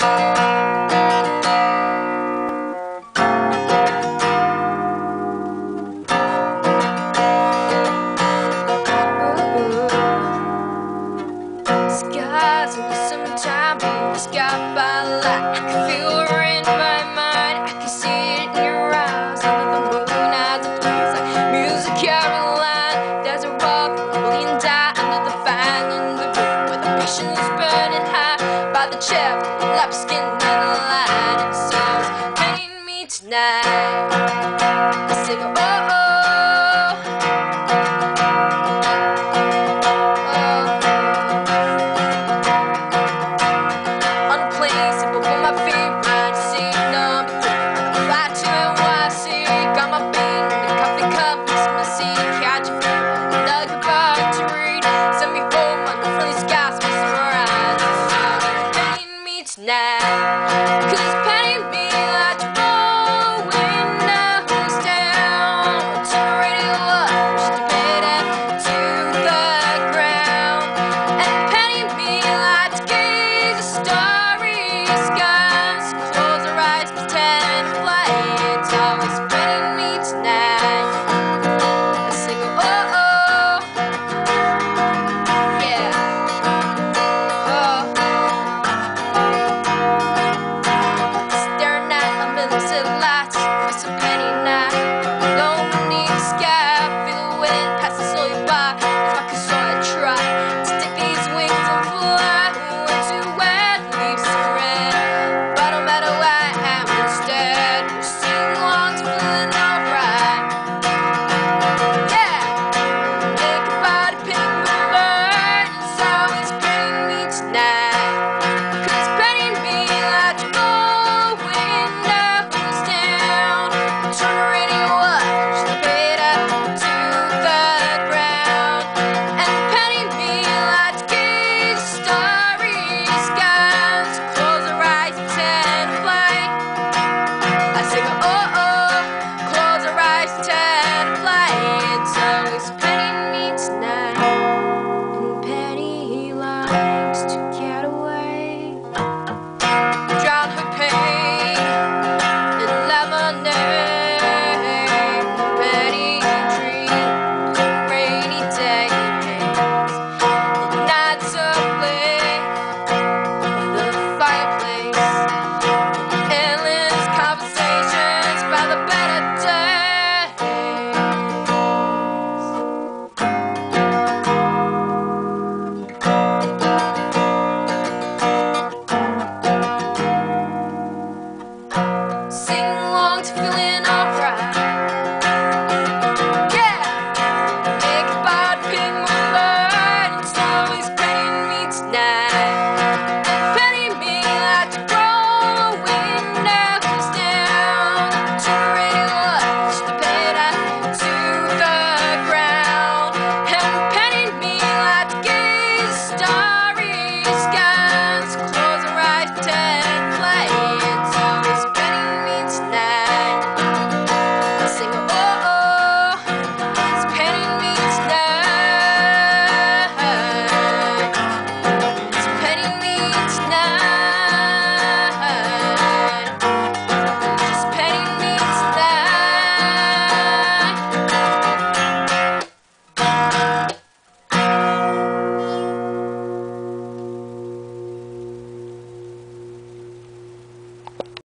Skies in the summertime, blue sky by light. I can feel her in my mind, I can see it in your eyes. Under the moon as it plays like music Caroline. There's a rock, will and die under the fan in the room where the passion is burning high by the chair, lap skin.